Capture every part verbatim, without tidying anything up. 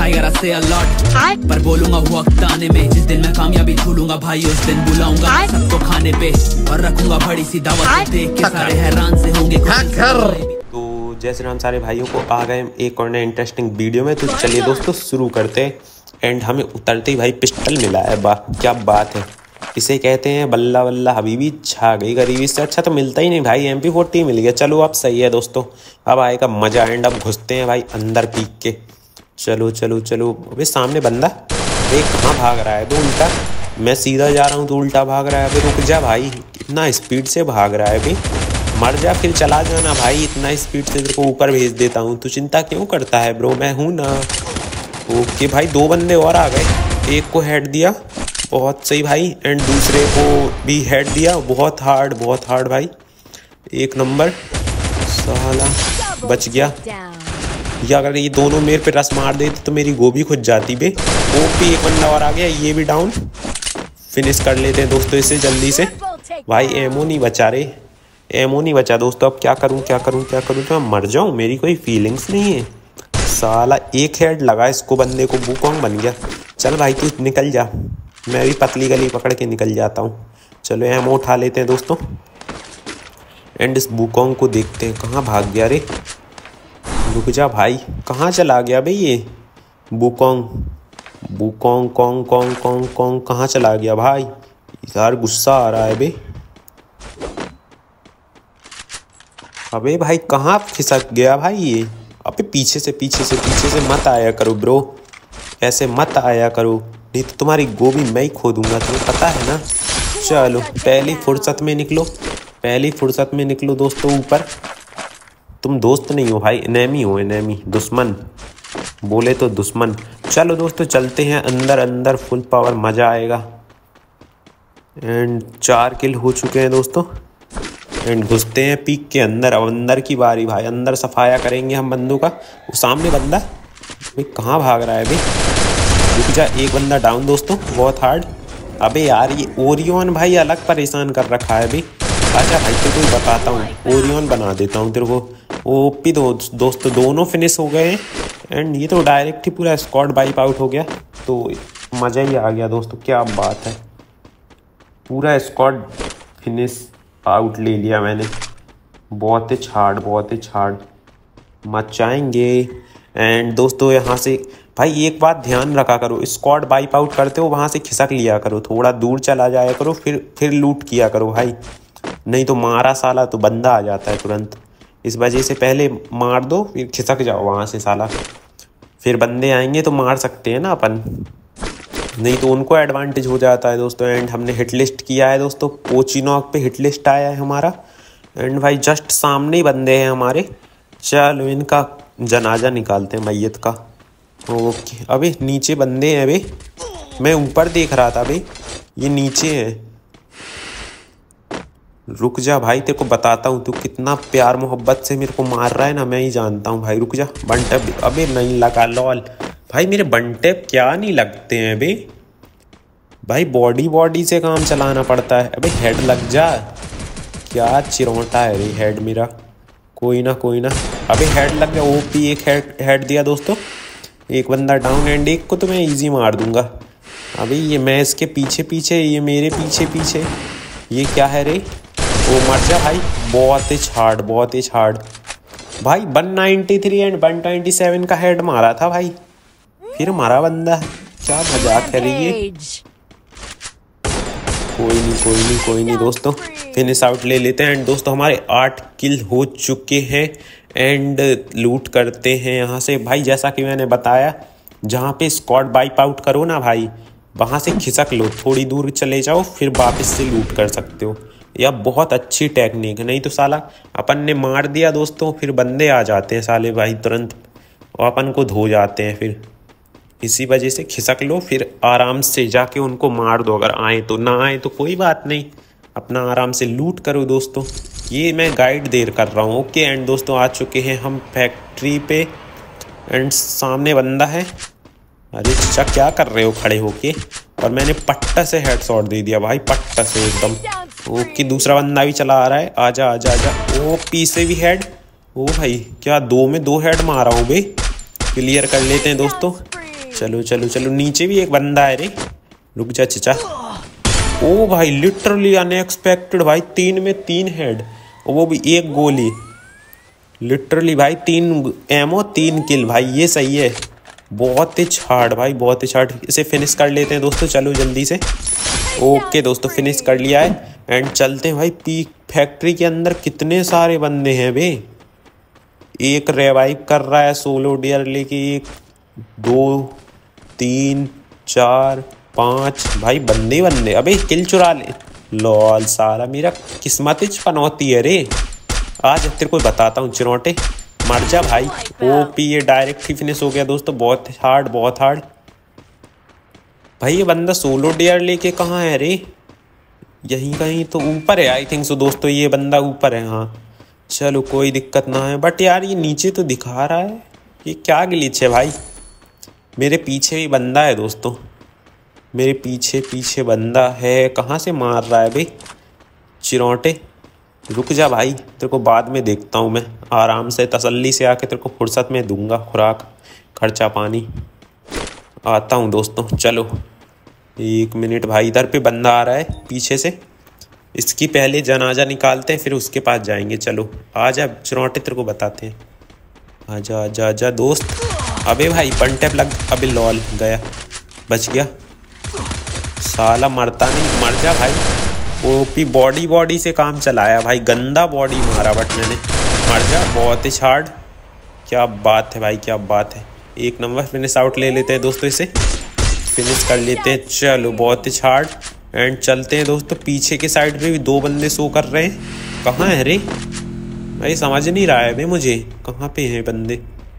I gotta say a lot, पर बोलूंगा वक्त आने में, जिस दिन मैं कामयाबी ढूंढूंगा भाई उस दिन बुलाऊंगा सबको खाने पे और रखूंगा बड़ी सी दावत, देख के सारे हैरान से होंगे। तो जय श्री राम सारे भाइयों को, आ गए एक और नए इंटरेस्टिंग वीडियो में। तो चलिए दोस्तों शुरू करते हैं। एंड हमें उतरते ही भाई पिस्टल मिला है, वाह क्या बात है। इसे कहते हैं बल्ला बल्ला हबीबी छा गई गरीबी, से अच्छा तो मिलता ही नहीं भाई। एम पी फोर्टी मिल गया, चलो अब सही है दोस्तों, अब आएगा मजा। एंड अब घुसते हैं भाई अंदर पीक के। चलो चलो चलो, अबे सामने बंदा, एक कहाँ भाग रहा है? तो उल्टा मैं सीधा जा रहा हूँ तो उल्टा भाग रहा है। अबे रुक जा भाई, इतना स्पीड से भाग रहा है भाई, मर जा फिर चला जाना भाई। इतना स्पीड से तेरे को ऊपर भेज देता हूँ, तू चिंता क्यों करता है ब्रो, मैं हूँ ना। ओके भाई, दो बंदे और आ गए, एक को हेड दिया बहुत सही भाई, एंड दूसरे को भी हेड दिया बहुत हार्ड बहुत हार्ड भाई, एक नंबर। साला बच गया। या अगर ये दोनों मेरे पे रस मार देते तो मेरी गोभी खुद जाती बे। ओपी एक बंदा और आ गया, ये भी डाउन। फिनिश कर लेते हैं दोस्तों इसे जल्दी से। भाई एमो नहीं बचा रे, एमो नहीं बचा दोस्तों। अब क्या करूं क्या करूं क्या करूं, तो मैं मर जाऊं? मेरी कोई फीलिंग्स नहीं है। साला एक हेड लगा इसको, बंदे को बुकॉन्ग बन गया। चल भाई तू निकल जा, मैं भी पतली गली पकड़ के निकल जाता हूँ। चलो एमो उठा लेते हैं दोस्तों। एंड इस बुकॉन्ग को देखते हैं, कहाँ भाग गया रे? रुक जा भाई, कहाँ चला गया भाई ये बुकॉन्ग? बुकॉन्ग कॉन्ग कॉन्ग कॉन्ग कॉन्ग कहाँ चला गया भाई? यार गुस्सा आ रहा है बे। अबे भाई कहाँ खिसक गया भाई ये? अबे पीछे से पीछे से पीछे से मत आया करो ब्रो, ऐसे मत आया करो, नहीं तो तुम्हारी गोभी मैं ही खो दूंगा, तुम्हें पता है ना। चलो पहली फुर्सत में निकलो, पहली फुर्सत में निकलो दोस्तों ऊपर। तुम दोस्त नहीं हो भाई, एनेमी हो, एनेमी, दुश्मन बोले तो दुश्मन। चलो दोस्तों चलते हैं अंदर अंदर, फुल पावर, मज़ा आएगा। एंड चार किल हो चुके हैं दोस्तों। एंड घुसते हैं पीक के अंदर। अब अंदर की बारी भाई, अंदर सफाया करेंगे हम बंदों का। वो सामने बंदा भाई कहाँ भाग रहा है भाई? रुक जा, एक बंदा डाउन दोस्तों, बहुत हार्ड। अबे यार ये ओरियन भाई अलग परेशान कर रखा है भाई। अच्छा भाई तेरे को बताता हूँ, ओरियन बना देता हूँ तेरे को। ओपी दो दोस्तों, दोनों फिनिश हो गए हैं। एंड ये तो डायरेक्ट ही पूरा स्क्वाड वाइप आउट हो गया, तो मज़ा ही आ गया दोस्तों, क्या बात है। पूरा स्क्वाड फिनिश आउट ले लिया मैंने, बहुत ही छाड़ बहुत ही छाड़ मचाएंगे। एंड दोस्तों यहाँ से भाई एक बात ध्यान रखा करो, स्क्वाड वाइप आउट करते हो वहाँ से खिसक लिया करो, थोड़ा दूर चला जाया करो, फिर फिर लूट किया करो भाई, नहीं तो मारा साला तो बंदा आ जाता है तुरंत। इस वजह से पहले मार दो फिर खिसक जाओ वहाँ से साला, फिर बंदे आएंगे तो मार सकते हैं ना अपन, नहीं तो उनको एडवांटेज हो जाता है दोस्तों। एंड हमने हिट लिस्ट किया है दोस्तों, पोचिनॉक पे हिट लिस्ट आया है हमारा। एंड भाई जस्ट सामने ही बंदे हैं हमारे, चलो इनका जनाजा निकालते हैं मैयत का। ओके अबे नीचे बंदे हैं अबे, मैं ऊपर देख रहा था अबे, ये नीचे है। रुक जा भाई, तेरे को बताता हूँ, तू कितना प्यार मोहब्बत से मेरे को मार रहा है ना, मैं ही जानता हूँ भाई। रुक जा, वन टैप, अबे नहीं लगा लॉल भाई, मेरे वन टैप क्या नहीं लगते हैं बे भाई, बॉडी बॉडी से काम चलाना पड़ता है। अबे हेड लग जा, क्या चिरोटा है रे हेड मेरा, कोई ना कोई ना। अबे हेड लग गया, ओपी एक हेड हेड दिया दोस्तों, एक बंदा डाउन। एंड एक को तो मैं इजी मार दूंगा। अबे ये मैं इसके पीछे पीछे, ये मेरे पीछे पीछे, ये क्या है रे? वो मर जा भाई, बहुत ही हार्ड बहुत ही हार्ड भाई। One ninety three and one twenty seven का हेड मारा था भाई, फिर मारा बंदा, क्या मजाक है ये। कोई नहीं कोई नहीं कोई नहीं दोस्तों, फिनिश आउट ले लेते हैं। एंड दोस्तों हमारे आठ किल हो चुके हैं। एंड लूट करते हैं यहाँ से भाई, जैसा कि मैंने बताया, जहाँ पे स्क्वाड वाइप आउट करो ना भाई, वहाँ से खिसक लो, थोड़ी दूर चले जाओ, फिर वापस से लूट कर सकते हो। यह बहुत अच्छी टेक्निक है, नहीं तो साला अपन ने मार दिया दोस्तों, फिर बंदे आ जाते हैं साले भाई तुरंत, और अपन को धो जाते हैं फिर। इसी वजह से खिसक लो, फिर आराम से जाके उनको मार दो, अगर आए तो, ना आए तो कोई बात नहीं, अपना आराम से लूट करो दोस्तों। ये मैं गाइड देर कर रहा हूँ। ओके एंड दोस्तों आ चुके हैं हम फैक्ट्री पे। एंड सामने बंदा है, अरे चाचा क्या कर रहे हो खड़े होके? और मैंने पट्टा से हेडशॉट दे दिया भाई, पट्टा से एकदम। ओके दूसरा बंदा भी चला आ रहा है, आजा आजा आजा। ओ पी से भी हेड, ओ भाई क्या दो में दो हेड मारा हूँ भाई। क्लियर कर लेते हैं दोस्तों। चलो चलो चलो, नीचे भी एक बंदा है रे, रुक जा चचा। ओ भाई लिटरली अनएक्सपेक्टेड भाई, तीन में तीन हेड, वो भी एक गोली। लिटरली भाई तीन एमओ तीन किल भाई, ये सही है। बहुत ही हार्ड भाई, बहुत ही हार्ड। इसे फिनिश कर लेते हैं दोस्तों, चलो जल्दी से। ओके दोस्तों, फिनिश कर लिया है एंड चलते हैं भाई। पीक फैक्ट्री के अंदर कितने सारे बंदे हैं बे। एक रिवाइव कर रहा है सोलो डियर लेके, एक दो तीन चार पाँच भाई, बंदे बंदे। अबे किल चुरा ले, लॉल साला मेरा किस्मत पनौती है रे। आज तेरे को बताता हूँ चिरौटे, मर जा भाई। ओपी, ये डायरेक्ट ही फिनिश हो गया दोस्तों। बहुत हार्ड, बहुत हार्ड भाई। ये बंदा सोलो डियर लेके कहाँ है रे? यहीं कहीं तो ऊपर है आई थिंक सो दोस्तों, ये बंदा ऊपर है। हाँ चलो कोई दिक्कत ना है, बट यार ये नीचे तो दिखा रहा है, ये क्या ग्लिच है भाई। मेरे पीछे भी बंदा है दोस्तों, मेरे पीछे पीछे बंदा है। कहाँ से मार रहा है भाई चिरौटे? रुक जा भाई, तेरे को बाद में देखता हूँ मैं, आराम से तसल्ली से आके तेरे को फुर्सत में दूंगा खुराक खर्चा पानी। आता हूँ दोस्तों, चलो एक मिनट भाई। इधर पे बंदा आ रहा है पीछे से, इसकी पहले जनाजा निकालते हैं फिर उसके पास जाएंगे। चलो आजा चिरौटे, तेरे को बताते हैं। आजा आजा आजा दोस्त। अबे भाई वन टैप लग, अबे लॉल गया, बच गया साला, मरता नहीं, मर जा भाई। ओपी बॉडी बॉडी से काम चलाया भाई, गंदा बॉडी मारा बट मैंने, मर जा। बहुत ही हार्ड, क्या बात है भाई, क्या बात है। एक नंबर फिनिश आउट ले लेते हैं दोस्तों, इसे फिनिश कर लेते हैं। चलो बहुत ही हार्ड एंड चलते हैं दोस्तों। पीछे के साइड पे भी दो बंदे शो कर रहे हैं। कहाँ है रे भाई, समझ नहीं रहा है भाई मुझे, कहाँ पे हैं बंदे?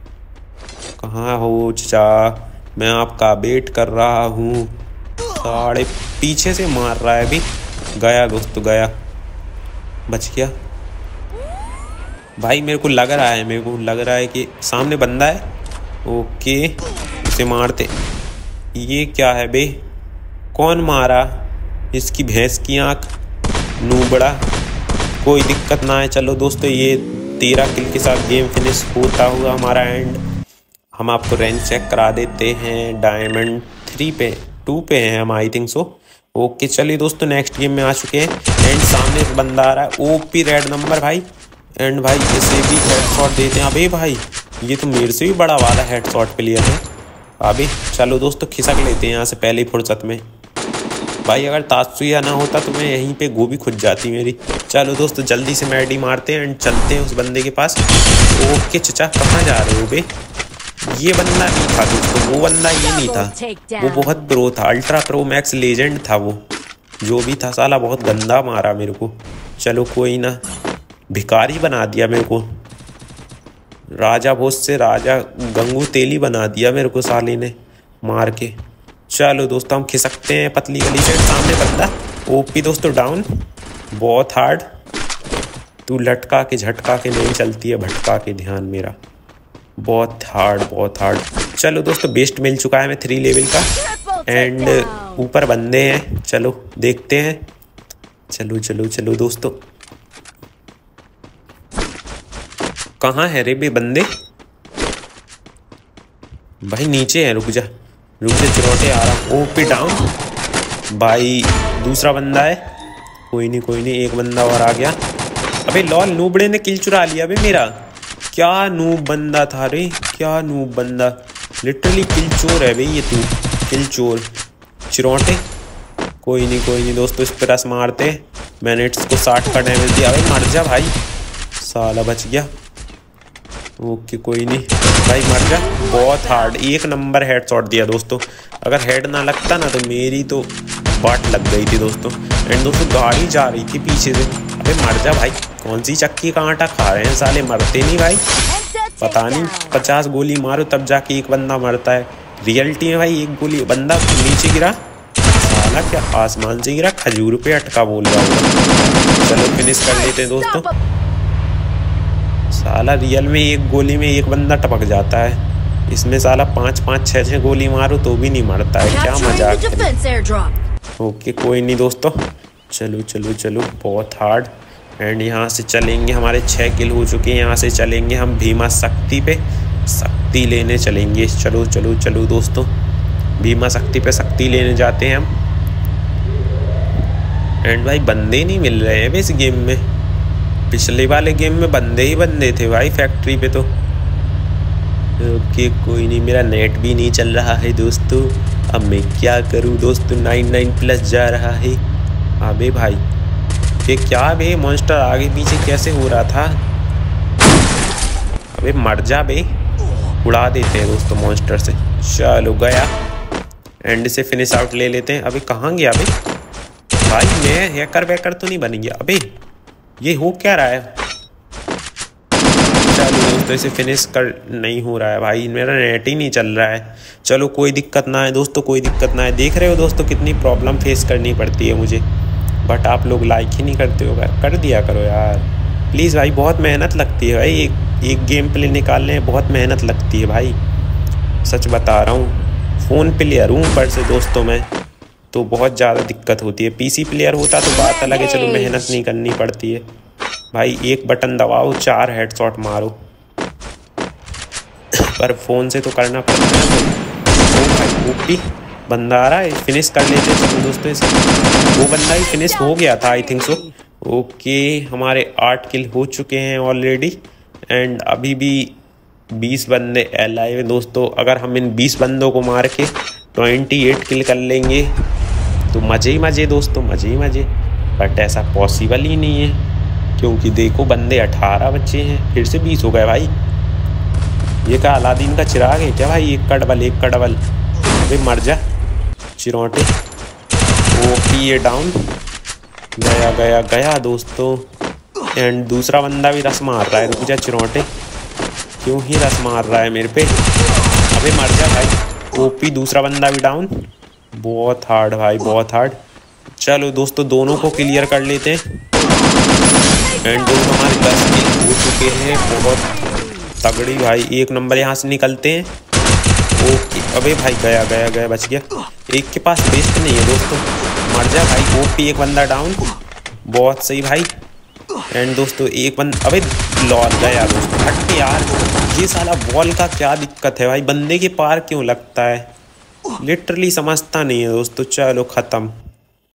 कहाँ हो चाचा, मैं आपका वेट कर रहा हूँ। साढ़े पीछे से मार रहा है अभी, गया दोस्तों गया, बच गया भाई। मेरे को लग रहा है मेरे को लग रहा है कि सामने बंदा है। ओके इसे मारते। ये क्या है बे, कौन मारा? इसकी भैंस की आँख, नूबड़ा। कोई दिक्कत ना है, चलो दोस्तों ये तेरह किल के साथ गेम फिनिश होता हुआ हमारा एंड। हम आपको रैंक चेक करा देते हैं, डायमंड थ्री पे टू पे हैं हम आई थिंक सो। ओके चलिए दोस्तों नेक्स्ट गेम में आ चुके हैं एंड सामने एक बंदा आ रहा है, ओपी रेड नंबर भाई। एंड भाई इसे भी हेडशॉट देते हैं। अबे भाई ये तो मेरे से भी बड़ा वाला हेडशॉट प्लेयर है। अभी चलो दोस्तों खिसक लेते हैं यहाँ से पहले ही फुर्सत में। भाई अगर तात्सुया ना होता तो मैं यहीं पे गोभी खुद जाती मेरी। चलो दोस्तों जल्दी से मैडी मारते हैं एंड चलते हैं उस बंदे के पास। ओके चचा कहाँ जा रहे हो बे? ये बंदा नहीं था दोस्तों, वो बंदा ये नहीं था, वो बहुत प्रो था, अल्ट्रा प्रो मैक्स लेजेंड था वो। जो भी था साला बहुत गंदा मारा मेरे को। चलो कोई ना, भिखारी बना दिया मेरे को, राजा भोज से राजा गंगू तेली बना दिया मेरे को साले ने मार के। चलो दोस्तों हम खिसकते हैं पतली गली से। सामने बंदा ओपी दोस्तों डाउन, बहुत हार्ड। तू लटका के झटका के नहीं चलती है, भटका के ध्यान मेरा। बहुत हार्ड बहुत हार्ड। चलो दोस्तों बेस्ट मिल चुका है हमें थ्री लेवल का एंड ऊपर बंदे हैं, चलो देखते हैं। चलो चलो चलो दोस्तों, कहाँ है रे बे बंदे? भाई नीचे है, रुक जा रुक जा चिरौटे आ रहा। ओपी डाउन भाई, दूसरा बंदा है। कोई नहीं कोई नहीं, एक बंदा और आ गया। अबे लॉल नूबड़े ने किल चुरा लिया बे मेरा। क्या नूब बंदा था रे, क्या नूब बंदा, लिटरली किल चोर है भाई ये तू, किल चोर चिरौटे। कोई नहीं कोई नहीं दोस्तों, इस पर रस मारते। मैंने इसको साठ का डैमेज दिया। भाई मर जा भाई, साला बच गया। ओके कोई नहीं भाई मर जा। बहुत हार्ड, एक नंबर हेडशॉट दिया दोस्तों। अगर हेड ना लगता ना तो मेरी तो बाट लग गई थी दोस्तों। एंड दोस्तों गाड़ी जा रही थी पीछे से। अबे मर जा भाई, कौन सी चक्की का आटा खा रहे हैं साले, मरते नहीं भाई। पता नहीं पचास गोली मारो तब जाके एक बंदा मरता है। रियलिटी में भाई एक गोली बंदा नीचे गिरा, साला क्या आसमान से गिरा, खजूर पे अटका बोल रहा हूँ। चलो फिनिश कर लेते हैं दोस्तों। साला रियल में एक गोली में एक बंदा टपक जाता है, इसमें साला पाँच पाँच छः छः गोली मारो तो भी नहीं मरता है, क्या मजाक है। ओके कोई नहीं दोस्तों, चलो चलो चलो बहुत हार्ड। एंड यहाँ से चलेंगे, हमारे छः किल हो चुके हैं। यहाँ से चलेंगे हम भीमा शक्ति पे, शक्ति लेने चलेंगे। चलो चलो चलो दोस्तों भीमा शक्ति पे शक्ति लेने जाते हैं हम। एंड भाई बंदे नहीं मिल रहे हैं इस गेम में। पिछले वाले गेम में बंदे ही बंदे थे भाई फैक्ट्री पे तो। ओके कोई नहीं, मेरा नेट भी नहीं चल रहा है दोस्तों। अब मैं क्या करूं दोस्तों, नाइन नाइन प्लस जा रहा है। अबे भाई ये क्या बे, मॉन्स्टर आगे पीछे कैसे हो रहा था। अबे मर जा बे, उड़ा देते हैं दोस्तों मॉन्स्टर से। चलो गया, एंड से फिनिश आउट ले लेते हैं। अबे कहाँ गया बे भाई, मैं हैकर वैकर तो नहीं बन गया। अबे ये हो क्या रहा है। चलो दोस्तों इसे फिनिश कर नहीं हो रहा है भाई, मेरा नेट ही नहीं चल रहा है। चलो कोई दिक्कत ना है दोस्तों, कोई दिक्कत ना है। देख रहे हो दोस्तों कितनी प्रॉब्लम फेस करनी पड़ती है मुझे, बट आप लोग लाइक ही नहीं करते हो। कर दिया करो यार प्लीज़ भाई, बहुत मेहनत लगती है भाई। एक एक गेम प्ले निकालने में बहुत मेहनत लगती है भाई, सच बता रहा हूँ। फ़ोन प्लेयर हूँ ऊपर से दोस्तों मैं, तो बहुत ज़्यादा दिक्कत होती है। पीसी प्लेयर होता तो बात अलग है, चलो मेहनत नहीं करनी पड़ती है भाई। एक बटन दबाओ चार हेडशॉट मारो, पर फ़ोन से तो करना पड़ता है। तो भाई ओपी बंदा आ रहा है, फिनिश कर लेते हैं चलो दोस्तों इसे। वो बंदा ही फिनिश हो गया था आई थिंक सो। ओके हमारे आठ किल हो चुके हैं ऑलरेडी, एंड अभी भी बीस बंदे अलाइव हैं दोस्तों। अगर हम इन बीस बंदों को मार के अट्ठाईस किल कर लेंगे तो मज़े ही मज़े दोस्तों, मज़े ही मज़े। बट ऐसा पॉसिबल ही नहीं है, क्योंकि देखो बंदे अठारह बच्चे हैं, फिर से बीस हो गए भाई। ये क्या अलादीन का चिराग है क्या भाई, एक का डबल एक का डबल। अबे मर जा चिरौटे। ओके ये डाउन, गया गया गया दोस्तों। एंड दूसरा बंदा भी रस मार रहा है, रुक जा चिरौटे, क्यों ही रस मार रहा है मेरे पे। अबे मर जा भाई। ओपी दूसरा बंदा भी डाउन, बहुत हार्ड भाई बहुत हार्ड। चलो दोस्तों दोनों को क्लियर कर लेते हैं, एंड दोस्तों हमारे दस किल हो चुके हैं, बहुत तगड़ी भाई। एक नंबर यहाँ से निकलते हैं। ओके अबे भाई गया गया गया बच गया। एक के पास बेस्ट नहीं है दोस्तों, मर जा भाई। ओपी एक बंदा डाउन, बहुत सही भाई। एंड दोस्तों एक बंदा, अबे लॉल गया दोस्तों, हट के यार। ये साला बॉल का क्या दिक्कत है भाई, बंदे के पार क्यों लगता है, लिटरली समझता नहीं है दोस्तों। चलो ख़त्म।